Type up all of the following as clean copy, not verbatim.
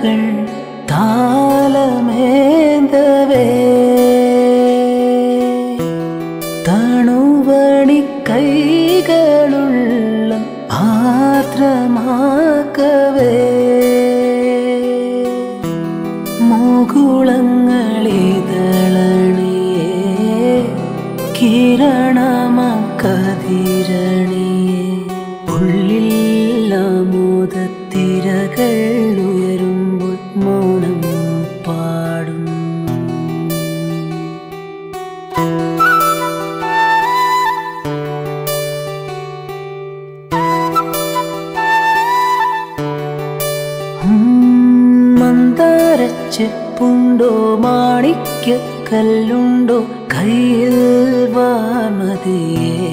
താലമേന്തവേ തണുവണി കൈകളുള്ള ആർദ്രമാക്കവേ മുകുളങ്ങളിതളണിയേ കിരണമക്കതിരണിയേ ഉള്ളിൽ ആമോദത്തിരകൾ ഉയരുമ്പോൾ മൗനം പാടും. മന്ദാരച്ചെപ്പുണ്ടോ മാണിക്യക്കല്ലുണ്ടോ കയ്യിൽ വാമതിയേ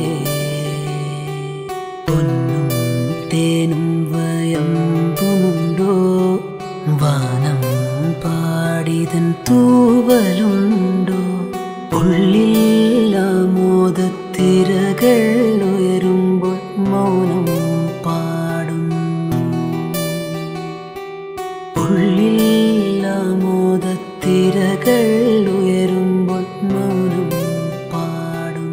പൊന്നും തേനും വയമ്പുമുണ്ടോ വാനം പാടിതൻ തൂവലുണ്ടോ ഉള്ളിൽ ആമോദത്തിരകൾ ഉയരുമ്പോൾ മൗനം പാടും. ഉള്ളിൽ ആമോദത്തിരകൾ ഉയരുമ്പോൾ മൗനം പാടും.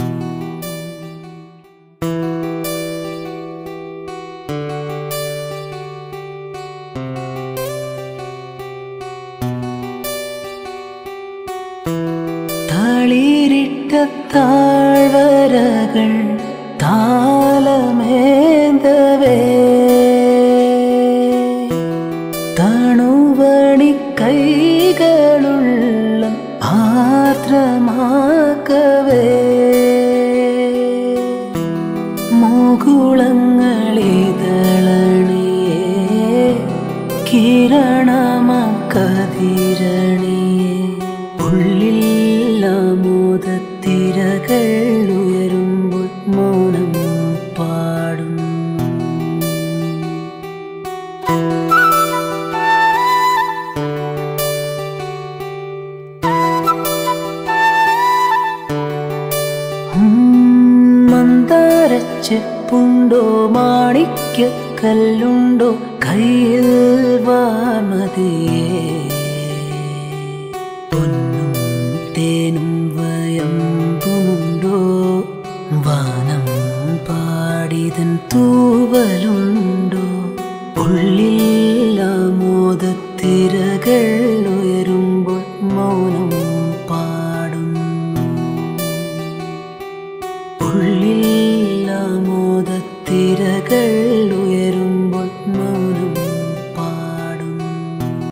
തളിരിട്ട താഴ്വരകൾ താലമേന്തവേ തണുവണി കൈകളുള്ള ആർദ്രമാക്കവേ മുകുളങ്ങളിതളണിയേ കിരണമക്കതിരണിയേ ഉള്ളിൽ ആമോദത്തിരകൾ ഉയരുമ്പോൾ മൗനം പാടും. മന്ദാരച്ചെപ്പുണ്ടോ മാണിക്യക്കല്ലുണ്ടോ കയ്യിൽ വാമതിയേ പൊന്നും തേനും വയമ്പുമുണ്ടോ വാനം പാടിതൻ തൂവലുണ്ടോ ഉള്ളിൽ ആമോദത്തിരകൾ ഉയരുമ്പോൾ മൗനം പാടും. ഉള്ളിൽ ആമോദത്തിരകൾ